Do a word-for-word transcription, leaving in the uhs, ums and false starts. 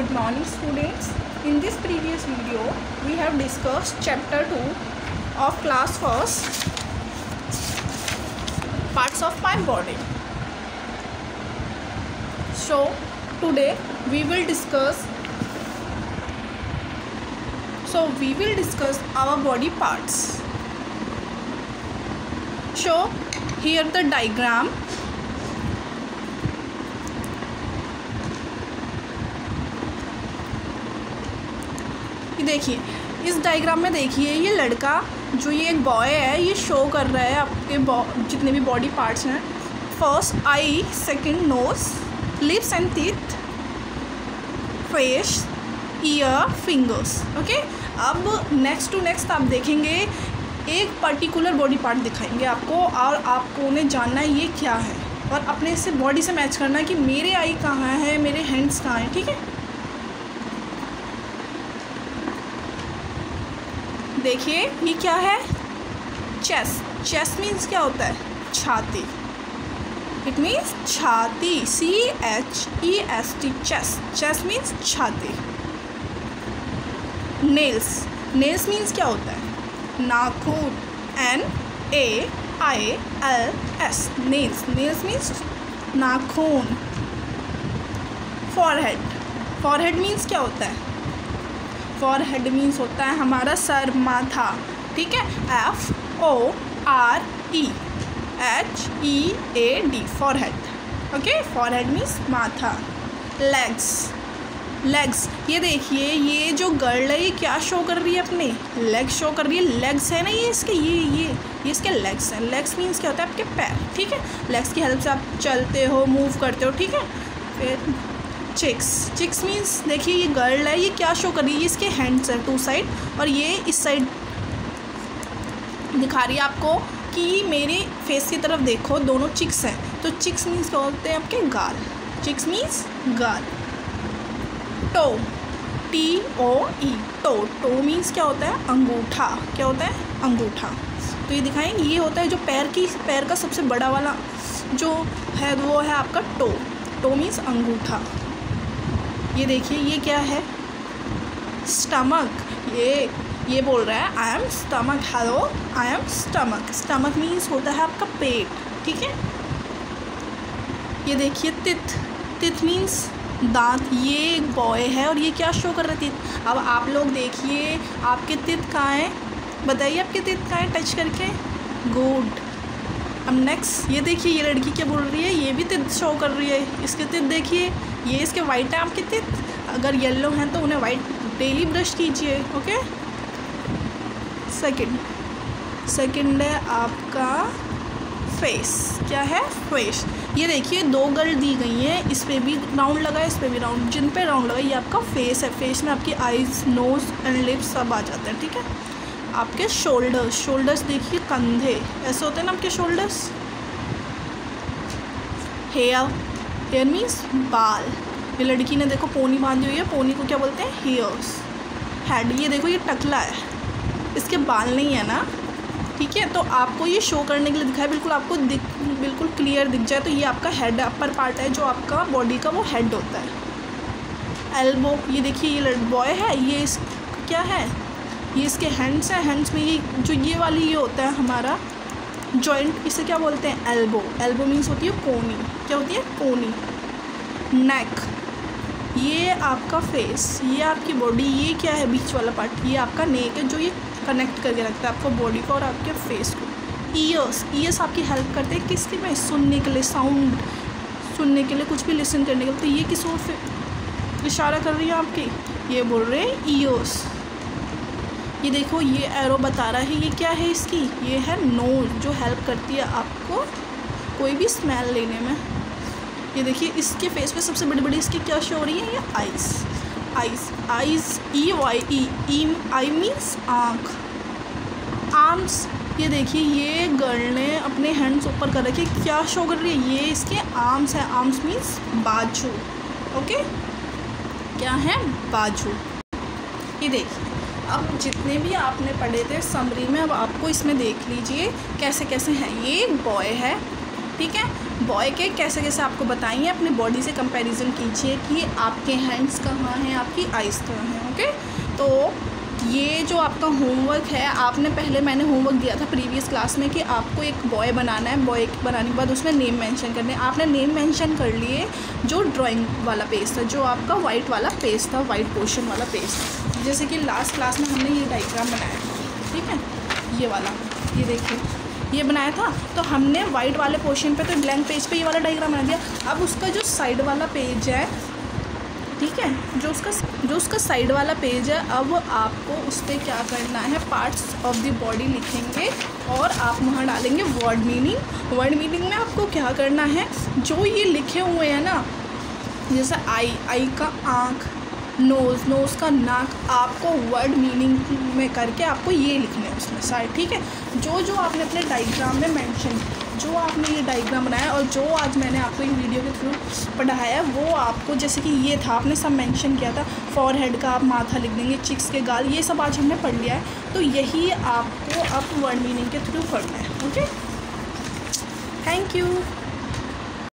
Good morning students. In this previous video we have discussed chapter two of class first, parts of my body. So today we will discuss so we will discuss our body parts. So here the diagram. देखिए इस diagram में देखिए ये लड़का जो ये एक boy है ये शो कर रहा है आपके जितने भी बॉडी पार्ट्स हैं. First eye, second nose, lips and teeth, face, ear, fingers. Okay, अब नेक्स्ट टू नेक्स्ट आप देखेंगे एक पर्टिकुलर बॉडी पार्ट दिखाएंगे आपको और आपको उन्हें जानना है ये क्या है और अपने से बॉडी से मैच करना है कि मेरे आई कहाँ है, मेरे हैंड्स कहाँ हैं. ठीक है, देखिए ये क्या है, चेस्ट. चेस्ट मीन्स क्या होता है, छाती. इट मीन्स छाती, C H E S T, chest. Chest means छाती. नेल्स. नेल्स मीन्स क्या होता है, नाखून. N A I L S, nails. Nails means नाखून. फॉरहेड. फॉरहेड मीन्स क्या होता है, फॉरहेड मीन्स होता है हमारा सर, माथा. ठीक है, F O R E H E A D, forehead. Okay, forehead means माथा. लेग्स. लेग्स, ये देखिए ये जो गर्ल है ये क्या शो कर रही है, अपने लेग्स शो कर रही है. लेग्स है ना ये इसके, ये ये ये इसके लेग्स हैं. लेग्स मीन्स क्या होता है, आपके पैर. ठीक है, लेग्स की हेल्प से आप चलते हो, मूव करते हो. ठीक है, फिर चिक्स. चिक्स मीन्स देखिए ये गर्ल है ये क्या शो कर रही है, इसके हैंड्स हैं टू साइड और ये इस साइड दिखा रही है आपको कि मेरे फेस की तरफ देखो, दोनों चिक्स हैं. तो चिक्स मीन्स क्या होते हैं, आपके गाल. चिक्स मीन्स गाल. Toe, T O E, toe. Toe means क्या होता है, अंगूठा. क्या होता है, अंगूठा. तो ये दिखाएंगे ये होता है जो पैर की पैर का सबसे बड़ा वाला जो है वो है आपका टो. टो मीन्स अंगूठा. ये देखिए ये क्या है, स्टमक. ये ये बोल रहा है I am stomach. Hello, I am stomach. Stomach means होता है आपका पेट. ठीक है, ये देखिए तित. तित मीन्स दांत. ये एक बॉय है और ये क्या शो कर रहा है, तित. अब आप लोग देखिए आपके तित कहाँ हैं, बताइए आपके तित कहाँ हैं, टच करके. गुड. अब नेक्स्ट ये देखिए ये लड़की क्या बोल रही है, ये भी तित शो कर रही है. इसके तित देखिए, ये इसके वाइट है आपके तित. अगर येलो हैं तो उन्हें वाइट डेली ब्रश कीजिए. ओके, सेकंड सेकंड है आपका फेस. क्या है, फेस. ये देखिए दो गर्ल दी गई हैं, इस पर भी राउंड लगा है, इस पर भी राउंड. जिन पे राउंड लगा ये आपका फेस है. फेस में आपकी आईज, नोज एंड लिप्स सब आ जाते हैं. ठीक है, आपके शोल्डर्स. शोल्डर्स देखिए कंधे ऐसे होते हैं ना आपके शोल्डर्स. हेयर. हेयर मीन्स बाल. ये लड़की ने देखो पोनी बांधी हुई है, पोनी को क्या बोलते हैं, हेयर्स. हेड. ये देखो ये टकला है, इसके बाल नहीं है ना. ठीक है, तो आपको ये शो करने के लिए दिखाया, बिल्कुल आपको दिख बिल्कुल क्लियर दिख जाए. तो ये आपका हेड, अपर पार्ट है जो आपका बॉडी का, वो हेड होता है. एल्बो. ये देखिए ये बॉय है, ये इस क्या है, ये इसके हैंड्स हैं. हैंड्स में ये जो ये वाली ये होता है हमारा जॉइंट, इसे क्या बोलते हैं, एल्बो. एल्बो मीन्स होती है कोनी. क्या होती है, कोनी. नेक. ये आपका फेस, ये आपकी बॉडी. ये क्या है, बीच वाला पार्ट, ये आपका नेक है जो ये कनेक्ट करके रखता है आपको बॉडी को और आपके फेस को. ईयर्स. ईयर्स आपकी हेल्प करते हैं किसके में, सुनने के लिए, साउंड सुनने के लिए, कुछ भी लिसन करने के लिए. तो ये किस ओर से इशारा कर रही है आपकी, ये बोल रहे हैं ईयर्स. ये देखो ये एरो बता रहा है ये क्या है इसकी, ये है नोज जो हेल्प करती है आपको कोई भी स्मेल लेने में. ये देखिए इसके फेस पे सबसे बड़ी बड़ी इसकी क्या शो हो रही है, ये eyes. Eyes. Eyes E Y E E I means आँख. आर्म्स. ये देखिए ये गर्ल ने अपने हैंड्स ऊपर कर रखे, क्या शो कर रही है, ये इसके आर्म्स है. आर्म्स मीन्स बाजू. ओके, क्या है, बाजू. ये देखिए अब जितने भी आपने पढ़े थे समरी में, अब आपको इसमें देख लीजिए कैसे कैसे हैं. ये एक बॉय है, ठीक है। बॉय के कैसे कैसे आपको बताइए, अपनी बॉडी से कंपैरिजन कीजिए कि आपके हैंड्स कहाँ हैं, आपकी आइज़ कहाँ हैं। ओके, तो ये जो आपका होमवर्क है, आपने पहले मैंने होमवर्क दिया था प्रीवियस क्लास में कि आपको एक बॉय बनाना है। बॉय बनाने के बाद उसमें नेम मेंशन करने हैं। आपने नेम मेंशन कर लिए जो ड्राइंग वाला पेज था, जो आपका वाइट वाला पेज था, वाइट पोर्शन वाला पेज था। जैसे कि लास्ट क्लास में हमने ये डायग्राम बनाया था, ठीक है, ये वाला, ये देखिए ये बनाया था। तो हमने वाइट वाले पोर्शन पे तो ब्लैंक पेज पे ये वाला डायग्राम बना दिया। अब उसका जो साइड वाला पेज है, ठीक है, जो उसका जो उसका साइड वाला पेज है, अब आपको उस पर क्या करना है, पार्ट्स ऑफ द बॉडी लिखेंगे और आप वहाँ डालेंगे वर्ड मीनिंग। वर्ड मीनिंग में आपको क्या करना है, जो ये लिखे हुए हैं ना, जैसे आई, आई का आँख, नोज़, नोज़ का नाक, आपको वर्ड मीनिंग में करके आपको ये लिखना है उसमें साइड, ठीक है। जो जो आपने अपने डायग्राम में मेंशन, जो आपने ये डायग्राम बनाया और जो आज मैंने आपको एक वीडियो के थ्रू पढ़ाया, वो आपको जैसे कि ये था, आपने सब मेंशन किया था। फॉरहेड का आप माथा लिख देंगे, चिक्स के गाल, ये सब आज हमने पढ़ लिया है। तो यही आपको अब वर्ड मीनिंग के थ्रू पढ़ना है। Okay, thank you.